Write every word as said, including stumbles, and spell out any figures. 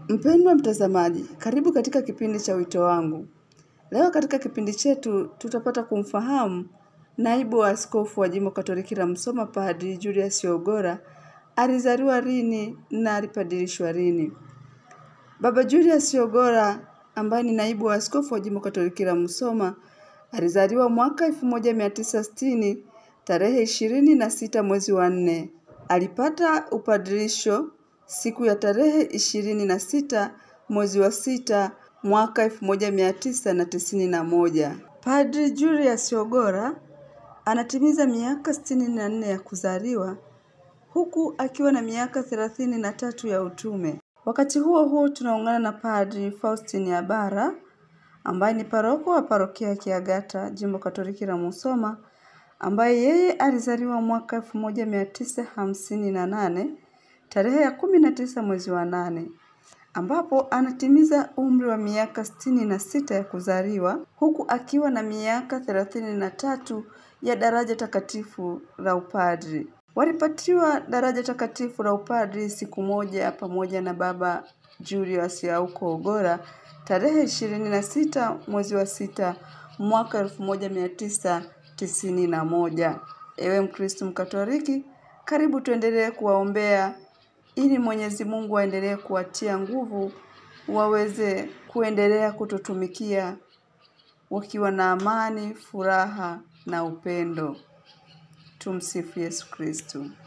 Mpendwa mtazamaji, karibu katika kipindi cha wito wangu. Leo katika kipindi chetu tutapata kumfahamu naibu wa askofu wa Jimbo Katoliki la Musoma Padri Julius Ogora alizaliwa lini na alipadilishwa lini. Baba Julius Ogora ambaye ni naibu wa askofu wa Jimbo Katoliki la Musoma alizaliwa mwaka elfu moja mia tisa sitini tarehe ishirini na sita mwezi wa nne. Alipata upadilisho siku ya tarehe ishirini na sita mwezi wa sita mwaka elfu moja mia tisa na tisini na moja. Padri Julius Ogora anatimiza miaka sitini na nne ya kuzaliwa huku akiwa na miaka thelathini na tatu ya utume. Wakati huo huo tunaungana na Padri Faustin Yabara ambaye ni paroko wa parokia ya Kiagata Jimbo Katoliki la Musoma, ambaye yeye alizaliwa mwaka elfu moja mia tisa hamsini na nane tarehe ya kumi na tisa mwezi wa nane, ambapo anatimiza umri wa miaka sitini na sita ya kuzaliwa huku akiwa na miaka thelathini na tatu ya daraja takatifu la upadri. Walipatiwa daraja takatifu la upadri siku moja pamoja na Baba Julius Yauko Ogora tarehe ishirini na sita mwezi wa sita mwaka elfu moja mia tisa tisini na moja. Ewe Mkristo Mkatoliki, karibu tuendelee kuwaombea ili Mwenyezi Mungu aendelee kuwatia nguvu waweze kuendelea kututumikia wakiwa na amani, furaha na upendo. Tumsifu Yesu Kristo.